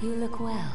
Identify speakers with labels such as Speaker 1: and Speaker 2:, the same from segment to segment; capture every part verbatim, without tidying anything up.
Speaker 1: You look well.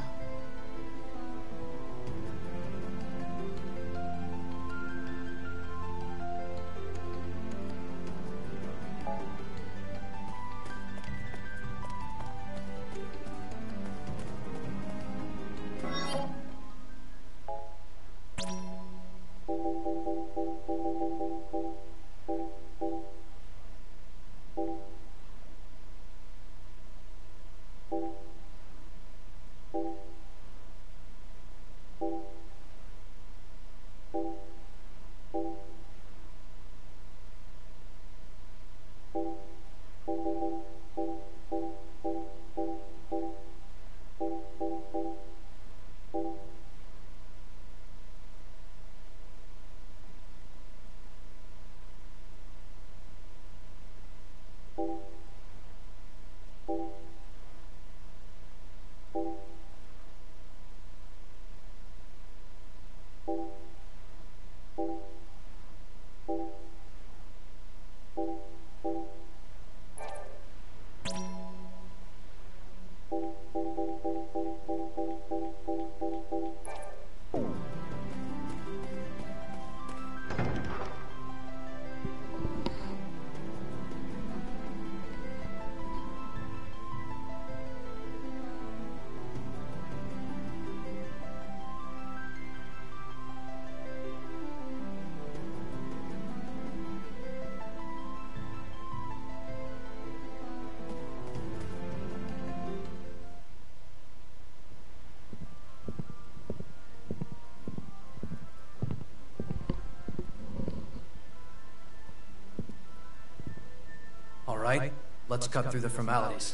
Speaker 2: Alright, let's cut through the formalities.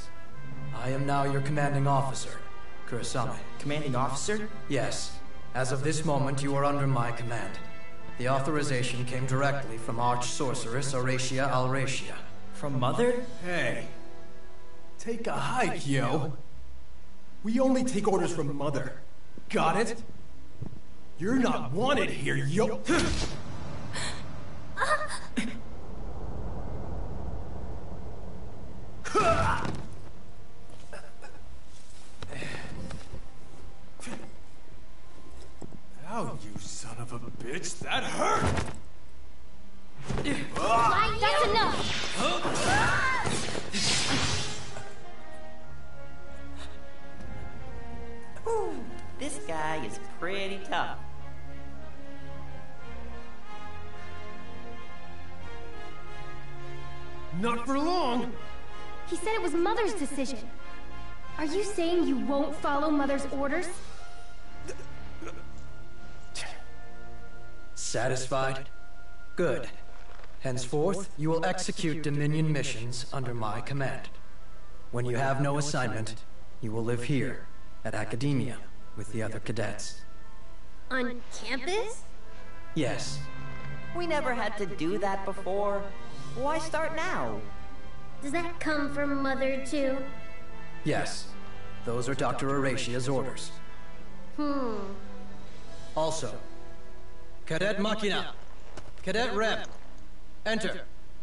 Speaker 2: I am now your commanding officer, Kurasame.
Speaker 3: Commanding officer?
Speaker 2: Yes. As of this moment, you are under my command. The authorization came directly from Arch-Sorceress Auracia Alracia.
Speaker 3: From Mother?
Speaker 4: Hey. Take a hike, yo. We only take orders from Mother. Got it? You're not wanted here, yo. Ow, you son of a bitch, that hurt!
Speaker 5: Why, that's enough!
Speaker 3: Ooh, this guy is pretty tough.
Speaker 4: Not for long!
Speaker 5: He said it was Mother's decision. Are you saying you won't follow Mother's orders?
Speaker 2: Satisfied? Good. Henceforth, you will execute Dominion missions under my command. When you have no assignment, you will live here, at Academia, with the other cadets.
Speaker 5: On campus?
Speaker 2: Yes.
Speaker 3: We never had to do that before. Why start now?
Speaker 5: Does that come from Mother, too?
Speaker 2: Yes. Those are Doctor Auracia's orders.
Speaker 5: Hmm.
Speaker 2: Also, Cadet Machina, Cadet Rep, enter.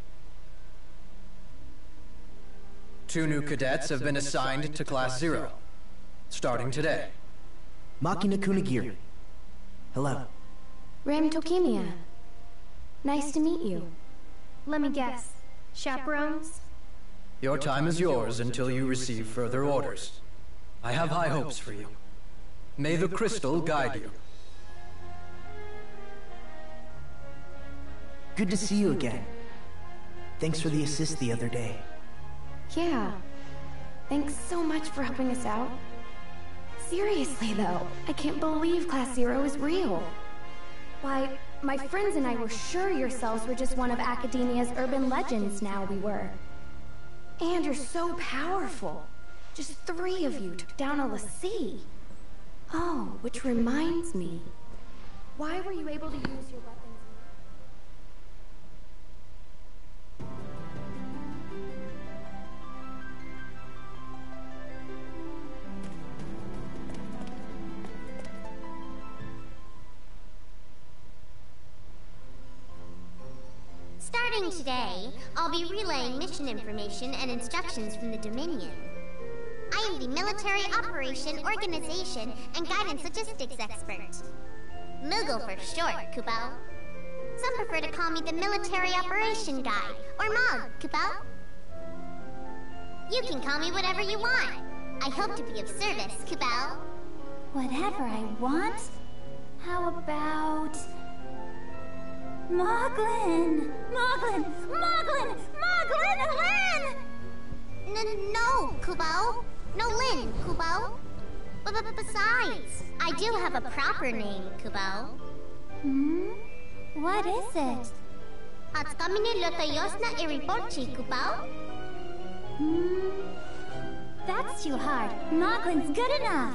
Speaker 2: Two new cadets have been assigned to Class Zero, starting today.
Speaker 6: Machina Kunigiri. Hello.
Speaker 5: Ram Tokimia. Nice to meet you. Let me guess. Chaperones?
Speaker 2: Your time is yours until you receive further orders. I have high hopes for you. May the crystal guide you.
Speaker 6: Good to see you again. Thanks for the assist the other day.
Speaker 5: Yeah. Thanks so much for helping us out. Seriously, though, I can't believe Class Zero is real. Why, my friends and I were sure yourselves were just one of Academia's urban legends now we were. And you're so powerful. Just three of you took down a l'Cie. Oh, which reminds me. Why were you able to use your weapons?
Speaker 7: Starting today, I'll be relaying mission information and instructions from the Dominion. I I am the Military Operation Organization and Guidance Logistics Expert. Moogle for short, Kupo. Some prefer to call me the Military Operation Guide, or MOG, Kupo. You can call me whatever you want. I hope to be of service, Kupo.
Speaker 1: Whatever I want? How about... Moglin! Moglin! Moglin! Moglin! Lin!
Speaker 7: N no, Kupo. No Lin, Kupo. But, but besides, I do have a proper name, Kupo.
Speaker 1: Hmm? What is it?
Speaker 7: Atskamine Lotayosna Iriporchi, Kupo.
Speaker 1: Hmm? That's too hard. Moglin's good enough.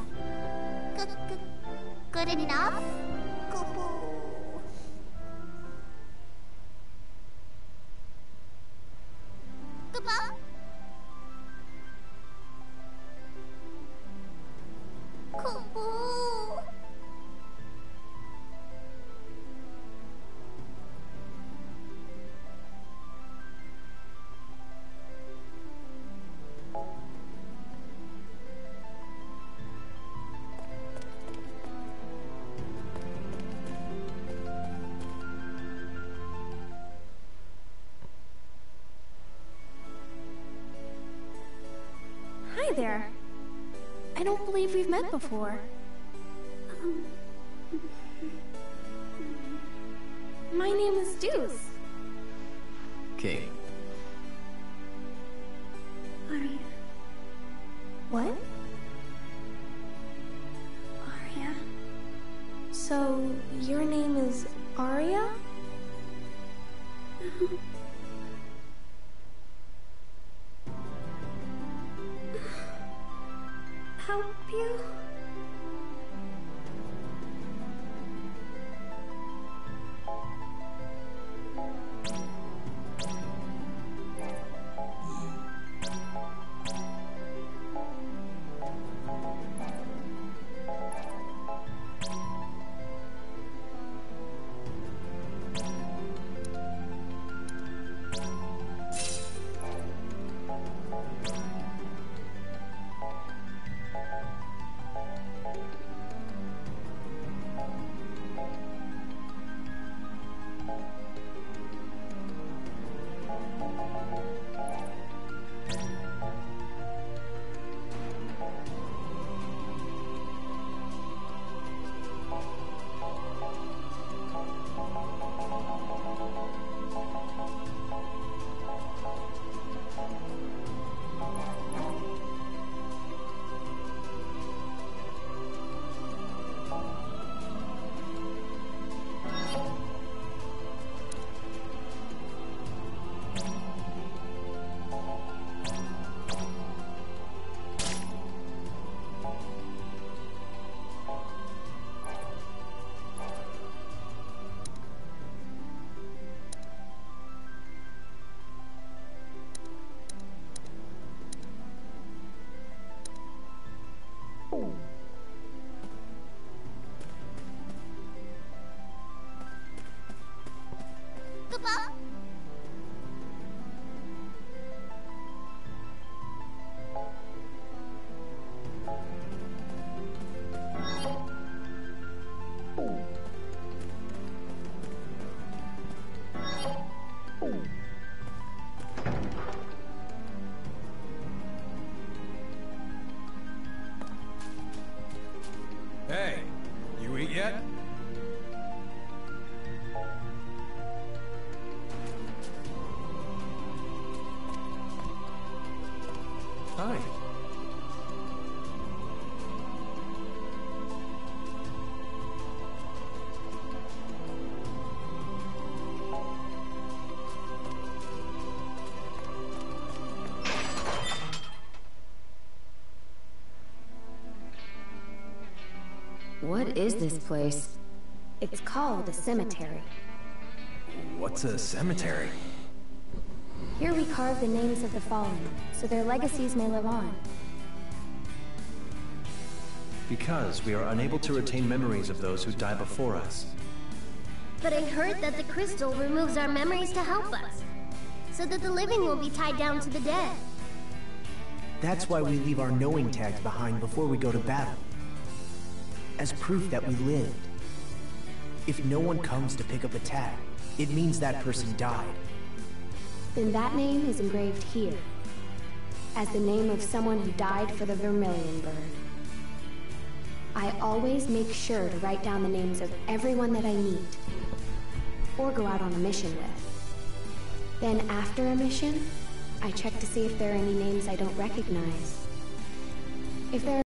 Speaker 7: Good enough? Kupo. Kupo? Kupo.
Speaker 5: Hi there. I don't believe we've met before. My name is Deuce.
Speaker 2: King.
Speaker 1: Arya.
Speaker 5: What?
Speaker 1: Arya.
Speaker 5: So, your name is Arya?
Speaker 1: Help you?
Speaker 7: Kupo?
Speaker 4: Hey, you eat yet? Hi.
Speaker 5: What is this place? It's called a cemetery.
Speaker 2: What's a cemetery?
Speaker 5: Here we carve the names of the fallen, so their legacies may live on.
Speaker 8: Because we are unable to retain memories of those who die before us.
Speaker 7: But I heard that the crystal removes our memories to help us, so that the living will be tied down to the dead.
Speaker 6: That's why we leave our knowing tags behind before we go to battle. As proof that we lived. If no one comes to pick up a tag, it means that person died.
Speaker 5: Then that name is engraved here, as the name of someone who died for the Vermilion Bird. I always make sure to write down the names of everyone that I meet, or go out on a mission with. Then after a mission, I check to see if there are any names I don't recognize. If there